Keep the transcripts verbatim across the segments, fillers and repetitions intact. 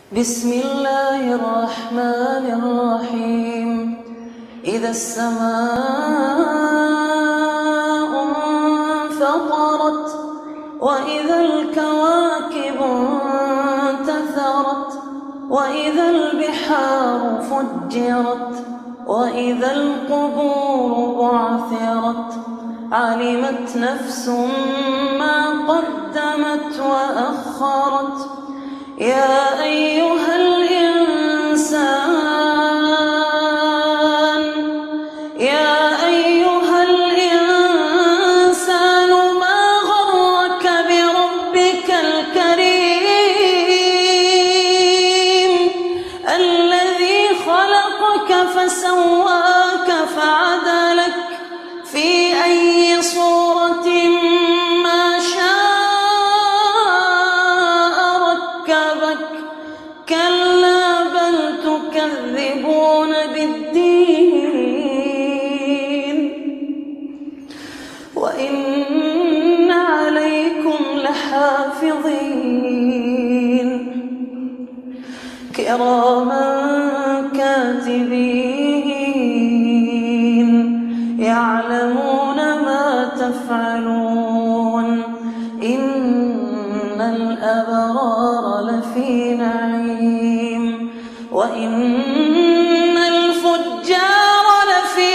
بسم الله الرحمن الرحيم. إذا السماء انفطرت وإذا الكواكب انتثرت وإذا البحار فجرت وإذا القبور بعثرت علمت نفس ما قدمت وأخرت. يا أيها الإنسان يا أيها الإنسان ما غرك بربك الكريم الذي خلقك فسواك فعدلك في أي صورة ما شاء ركبك. كلا بل تكذبون بالدين وإن عليكم لحافظين كراما كاتبين يعلمون ما تفعلون. إن الأبرار لفي نعيم وإن الفجار لفي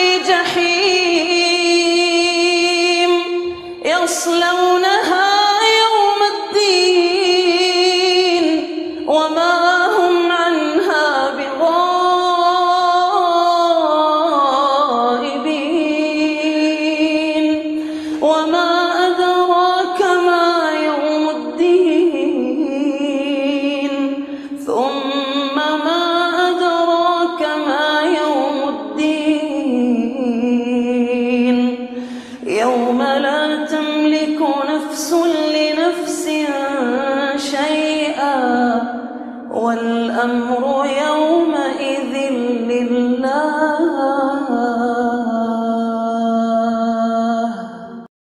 جحيم يصلونها يوم الدين وما هم عنها بغائبين. وما أدراك ما يوم الدين ثم ما أدراك ما يوم الدين يوم لا تملك نفس لنفس شيئا والأمر